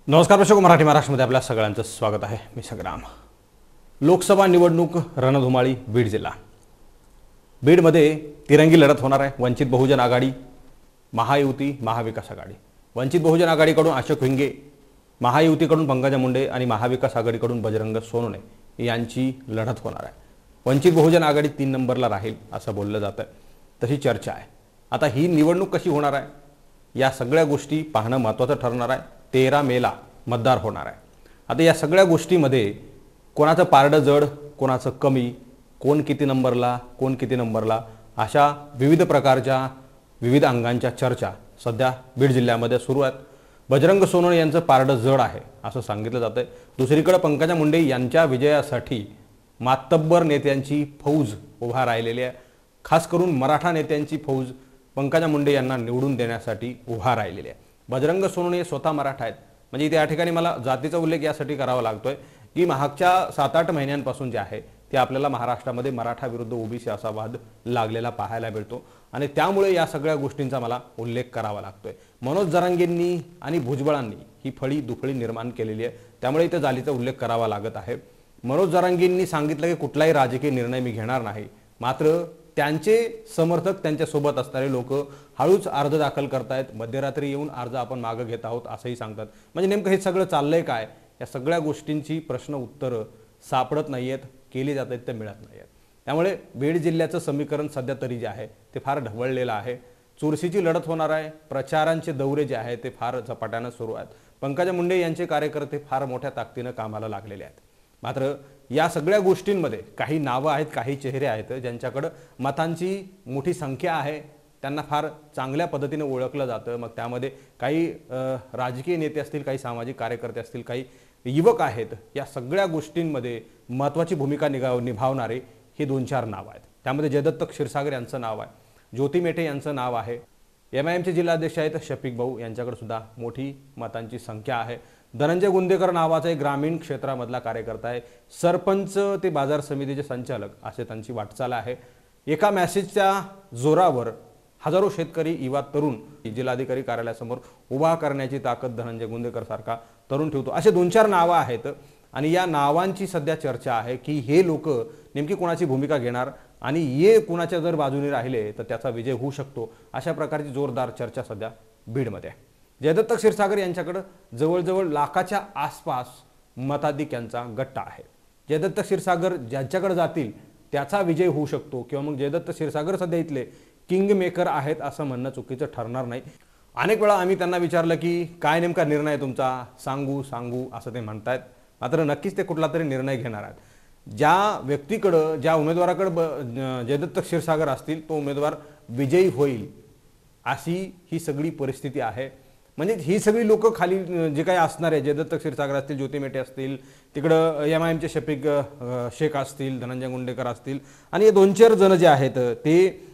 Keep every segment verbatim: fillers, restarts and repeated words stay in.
नमस्कार दर्शक, मराठी महाराष्ट्रामध्ये आपल्या सगळ्यांचं स्वागत आहे। मी संग्राम। लोकसभा निवडणूक रणधुमाळी बीड जिल्हा। बीडमध्ये तिरंगी लढत होणार आहे। वंचित बहुजन आघाडी, महायुती, महाविकास आघाडी। वंचित बहुजन आघाडीकडून अशोक हिंगे, महायुतीकडून पंकजा मुंडे आणि महाविकास आघाडीकडून बजरंग सोनवणे यांची लढत होणार आहे। वंचित बहुजन आघाडी तीन नंबरला राहील असं बोललं जातं, तशी चर्चा आहे। आता ही निवडणूक कशी होणार आहे या सगळ्या गोष्टी पाहणं महत्त्वाचं ठरणार आहे। तेरा मेला मतदार होणार आहे। आता या सगळ्या गोष्टीमध्ये कोणाचं पारडं जड, कोणाचं कमी, कोण किती नंबरला, कोण किती नंबरला, अशा विविध प्रकारच्या विविध अंगांच्या चर्चा सध्या बीड जिल्ह्यामध्ये सुरू आहेत। बजरंग सोनवणे यांचं पारडं जड आहे असं सांगितलं जातंय। दुसरीकडे पंकजा मुंडे यांच्या विजयासाठी मातब्बर नेत्यांची फौज उभा राहिलेली आहे। खास करून मराठा नेत्यांची फौज पंकजा मुंडे यांना निवडून देण्यासाठी उभा राहिलेली आहे। बजरंग सोनवणे स्वतः मराठा आहेत, म्हणजे इथे या ठिकाणी मला जातीचा उल्लेख यासाठी करावा लागतोय की मागच्या सात आठ महिन्यांपासून जे आहे ते आपल्याला महाराष्ट्रामध्ये मराठा विरुद्ध ओबीसी असा वाद लागलेला पाहायला मिळतो आणि त्यामुळे या सगळ्या गोष्टींचा मला उल्लेख करावा लागतोय। मनोज जरांगेंनी आणि भुजबळांनी ही फळी दुफळी निर्माण केलेली आहे, त्यामुळे इथे जातीचा उल्लेख करावा लागत आहे। मनोज जरांगेंनी सांगितलं की कुठलाही राजकीय निर्णय मी घेणार नाही, मात्र त्यांचे समर्थक, त्यांच्या सोबत असणारे लोक हळूच अर्ज दाखल करतायत, मध्यरात्री येऊन अर्ज आपण मागे घेत आहोत असंही सांगतात। म्हणजे नेमकं हे सगळं चाललंय काय, या सगळ्या गोष्टींची प्रश्न उत्तरं सापडत नाहीयेत, केली जात आहेत ते मिळत नाहीयेत। त्यामुळे बीड जिल्ह्याचं समीकरण सध्या तरी जे आहे ते फार ढवळलेलं आहे। चुरशीची लढत होणार आहे। प्रचारांचे दौरे जे आहेत ते फार झपाट्यानं सुरू आहेत। पंकजा मुंडे यांचे कार्यकर्ते फार मोठ्या ताकदीनं कामाला लागलेले आहेत। मात्र या सगळ्या गोष्टींमध्ये काही नावं आहेत, काही चेहरे आहेत ज्यांच्याकडे मतांची मोठी संख्या आहे, त्यांना फार चांगल्या पद्धतीने ओळखलं जातं। मग त्यामध्ये काही राजकीय नेते असतील, काही सामाजिक कार्यकर्ते असतील, काही युवक आहेत। या सगळ्या गोष्टींमध्ये महत्त्वाची भूमिका निभाव निभावणारे हे दोन चार नाव आहेत। त्यामध्ये जयदत्त क्षीरसागर यांचं नाव आहे, ज्योती मेटे यांचं नाव आहे, एम आय एमचे जिल्हाध्यक्ष आहेत शफिक भाऊ, यांच्याकडे सुद्धा मोठी मतांची संख्या आहे। धनंजय गुंदेकर नावाचा एक ग्रामीण क्षेत्रामधला कार्यकर्ता आहे, सरपंच ते बाजार समितीचे संचालक असे त्यांची वाटचाल आहे। एका मेसेजच्या जोरावर हजारो शेतकरी, युवा, तरुण जिल्हाधिकारी कार्यालयासमोर उभा करण्याची ताकद धनंजय गुंदेकर सारखा तरुण ठेवतो। असे दोन चार नावं आहेत आणि या नावांची सध्या चर्चा आहे की हे लोक नेमकी कोणाची भूमिका घेणार आणि ये कुणाच्या जर बाजूने राहिले तर त्याचा विजय होऊ शकतो, अशा प्रकारची जोरदार चर्चा सध्या बीडमध्ये आहे। जयदत्त क्षीरसागर यांच्याकडे जवळजवळ लाखाच्या आसपास मताधिक्यांचा गट्टा आहे। जयदत्त क्षीरसागर ज्यांच्याकडे जातील त्याचा विजय होऊ शकतो, किंवा मग जयदत्त क्षीरसागर सध्या इथले किंग मेकर आहेत असं म्हणणं चुकीचं ठरणार नाही। अनेक वेळा आम्ही त्यांना विचारलं की काय नेमका निर्णय तुमचा, सांगू सांगू असं ते म्हणतायत, मात्र नक्कीच ते कुठला तरी निर्णय घेणार आहेत। ज्या व्यक्तीकडं, ज्या उमेदवाराकडे जयदत्त क्षीरसागर असतील तो उमेदवार विजयी होईल अशी ही सगळी परिस्थिती आहे। म्हणजे ही सगळी लोक खाली जे काही असणार आहे, जयदत्त क्षीरसागर असतील, ज्योती मेटे असतील, तिकडं एम आय एमचे शफिक शेख असतील, धनंजय गुंडेकर असतील, आणि हे दोन चार जण जे आहेत ते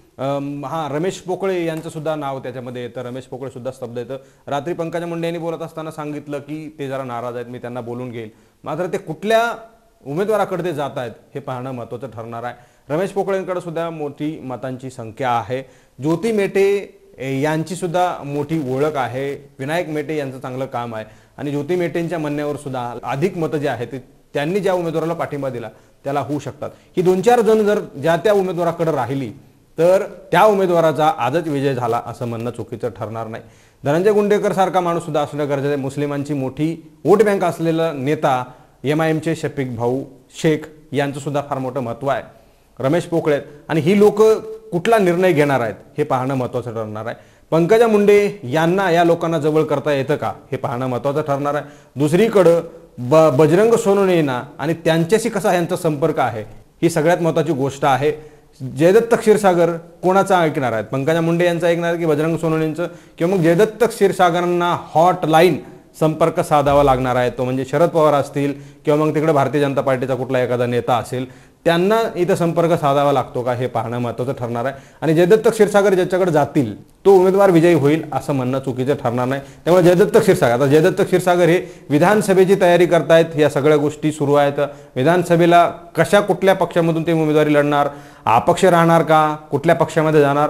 हां रमेश पोकळे यांचं सुद्धा नाव त्याच्यामध्ये येतं। रमेश पोकळे सुद्धा स्तब्ध येतं। रात्री पंकजा मुंडे यांनी बोलत असताना सांगितलं की ते जरा नाराज आहेत, मी त्यांना बोलून घेईल, मात्र ते कुठल्या उमेदवाराकडे ते जात आहेत हे पाहणं महत्त्वाचं ठरणार आहे। रमेश पोकळेंकडे सुद्धा मोठी मतांची संख्या आहे। ज्योती मेटे यांची सुद्धा मोठी ओळख आहे। विनायक मेटे यांचं चांगलं काम आहे आणि ज्योती मेटेंच्या म्हणण्यावर सुद्धा अधिक मतं जे आहेत त्यांनी ज्या उमेदवाराला पाठिंबा दिला त्याला होऊ शकतात। ही दोन चार जण जर ज्या त्या उमेदवाराकडे राहिली तर त्या उमेदवाराचा आजच विजय झाला असं म्हणणं चुकीचं ठरणार नाही। धनंजय गुंडेकर सारखा माणूस सुद्धा असणं गरजेचं आहे। मुस्लिमांची मोठी वोट बँक असलेला नेता एम आय एमचे शफिक भाऊ शेख यांचं सुद्धा फार मोठं महत्त्व आहे। रमेश पोकळे आणि ही लोक कुठला निर्णय घेणार आहेत हे पाहणं महत्त्वाचं ठरणार आहे। पंकजा मुंडे यांना या लोकांना जवळ करता येतं का हे पाहणं महत्त्वाचं ठरणार आहे। दुसरीकडं ब बजरंग सोनवणेंना आणि त्यांच्याशी कसा यांचा संपर्क आहे ही सगळ्यात महत्त्वाची गोष्ट आहे। जयदत्त क्षीरसागर कोणाचा ऐकणार आहेत, पंकजा मुंडे यांचा ऐकणार की बजरंग सोनवणेंचं, किंवा मग जयदत्त क्षीरसागरांना हॉटलाईन संपर्क साधावा लागणार आहे, तो म्हणजे शरद पवार असतील किंवा मग तिकडे भारतीय जनता पार्टीचा कुठला एखादा नेता असेल त्यांना इथं संपर्क साधावा लागतो का हे पाहणं महत्त्वाचं ठरणार आहे। आणि जयदत्त क्षीरसागर ज्याच्याकडे जातील तो उमेदवार विजयी होईल असं म्हणणं चुकीचं ठरणार नाही। त्यामुळे जयदत्त क्षीरसागर, आता जयदत्त क्षीरसागर हे विधानसभेची तयारी करतायत, या सगळ्या गोष्टी सुरू आहेत। विधानसभेला कशा कुठल्या पक्षामधून ते उमेदवारी लढणार, अपक्ष राहणार का, कुठल्या पक्षामध्ये जाणार,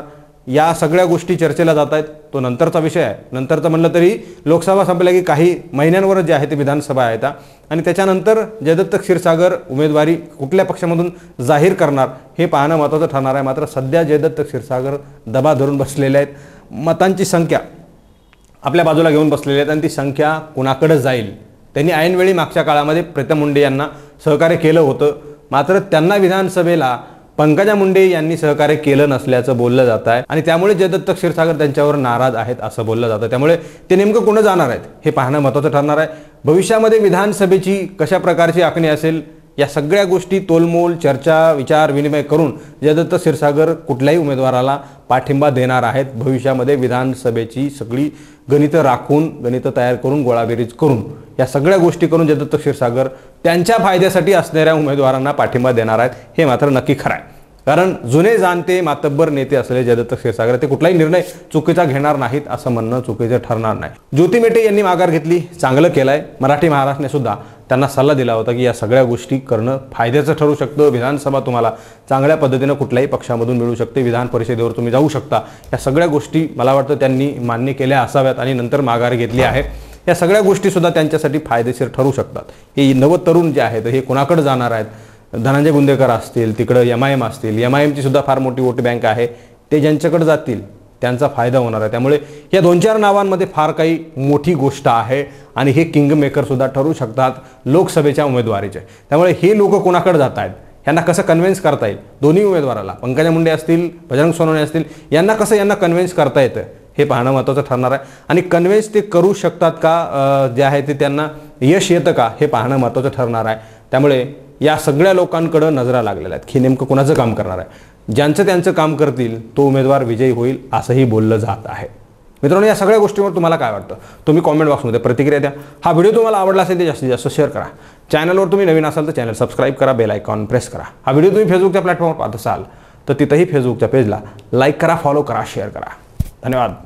या सगळ्या गोष्टी चर्चेला जात आहेत, तो नंतरचा विषय आहे. नंतरचं म्हणलं तरी लोकसभा संपल्या की काही महिन्यांवरच जे आहे ते विधानसभा आहेत आणि त्याच्यानंतर जयदत्त क्षीरसागर उमेदवारी कुठल्या पक्षामधून जाहीर करणार हे पाहणं महत्त्वाचं ठरणार आहे. मात्र सध्या जयदत्त क्षीरसागर दबा धरून बसलेले आहेत. मतांची संख्या आपल्या बाजूला घेऊन बसलेली आहेत आणि ती संख्या कुणाकडे जाईल. त्यांनी ऐनवेळी मागच्या काळामध्ये प्रीतम मुंडे यांना सहकार्य केलं होतं, मात्र त्यांना विधानसभेला पंकजा मुंडे यांनी सहकार्य केलं नसल्याचं बोललं जात आहे आणि त्यामुळे जयदत्त क्षीरसागर त्यांच्यावर नाराज आहेत असं बोललं जातं. त्यामुळे ते नेमकं कोण जाणार आहेत हे पाहणं महत्त्वाचं ठरणार आहे. भविष्यामध्ये विधानसभेची कशा प्रकारची आखणी असेल या सगळ्या गोष्टी तोलमोल चर्चा विचार विनिमय करून जयदत्त क्षीरसागर कुठल्याही उमेदवाराला पाठिंबा देणार आहेत. भविष्यामध्ये विधानसभेची सगळी गणितं राखून गणितं तयार करून गोळाबेरीज करून या सगळ्या गोष्टी करून जयदत्त क्षीरसागर त्यांच्या फायद्यासाठी असणाऱ्या उमेदवारांना पाठिंबा देणार आहेत हे मात्र नक्की खरं आहे. कारण जुने जाणते मातब्बर नेते असलेले जयदत्त क्षीरसागर ते कुठलाही निर्णय चुकीचा घेणार नाहीत असं म्हणणं चुकीचं ठरणार नाही. ज्योती मेटे यांनी माघार घेतली, चांगलं केलं आहे. मराठी महाराष्ट्राने सुद्धा त्यांना सल्ला दिला होता की या सगळ्या गोष्टी करणं फायद्याचं ठरू शकतं. विधानसभा तुम्हाला चांगल्या पद्धतीनं कुठल्याही पक्षामधून मिळू शकते, विधान परिषदेवर तुम्ही जाऊ शकता. या सगळ्या गोष्टी मला वाटतं त्यांनी मान्य केल्या असाव्यात आणि नंतर माघार घेतली आहे. या सगळ्या गोष्टीसुद्धा त्यांच्यासाठी फायदेशीर ठरू शकतात. हे नव तरुण जे आहेत हे कोणाकडे जाणार आहेत, धनंजय गुंदेकर असतील, तिकडं एम आय एम असतील, एम आय एमची सुद्धा फार मोठी वोट बँक आहे, ते ज्यांच्याकडे जातील त्यांचा फायदा होणार आहे. त्यामुळे या दोन चार नावांमध्ये फार काही मोठी गोष्ट आहे आणि हे किंग मेकरसुद्धा ठरू शकतात लोकसभेच्या उमेदवारीचे. त्यामुळे हे लोक कोणाकडे जात आहेत, यांना कसं कन्व्हिन्स करता येईल, दोन्ही उमेदवाराला पंकजा मुंडे असतील बजरंग सोनवणे असतील यांना कसं यांना कन्व्हिन्स करता येतं हे पाहणं महत्त्वाचं ठरणार आहे. आणि कन्व्हिन्स ते करू शकतात का, जे आहे ते त्यांना यश येतं का हे पाहणं महत्त्वाचं ठरणार आहे. त्यामुळे या सगळ्या लोकांकडं नजरा लागलेल्या आहेत की नेमकं कोणाचं काम करणार आहे. ज्यांचं त्यांचं काम करतील तो उमेदवार विजयी होईल असंही बोललं जात आहे. मित्रांनो, या सगळ्या गोष्टींवर तुम्हाला काय वाटतं तुम्ही कॉमेंट बॉक्समध्ये प्रतिक्रिया द्या. हा व्हिडिओ तुम्हाला आवडला असेल ते जास्तीत जास्त शेअर करा. चॅनलवर तुम्ही नवीन असाल तर चॅनल सबस्क्राईब करा, बेल आयकॉन प्रेस करा. हा व्हिडिओ तुम्ही फेसबुकच्या प्लॅटफॉर्मवर पाहत असाल तर तिथंही फेसबुकच्या पेजला लाईक करा, फॉलो करा, शेअर करा. धन्यवाद.